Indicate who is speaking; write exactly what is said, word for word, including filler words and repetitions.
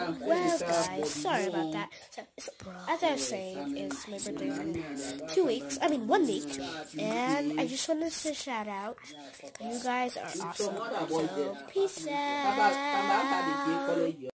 Speaker 1: Well, guys, sorry about that. So, as I was saying, it's my birthday in two weeks. I mean, one week. And I just wanted to shout out, you guys are awesome. So, peace out.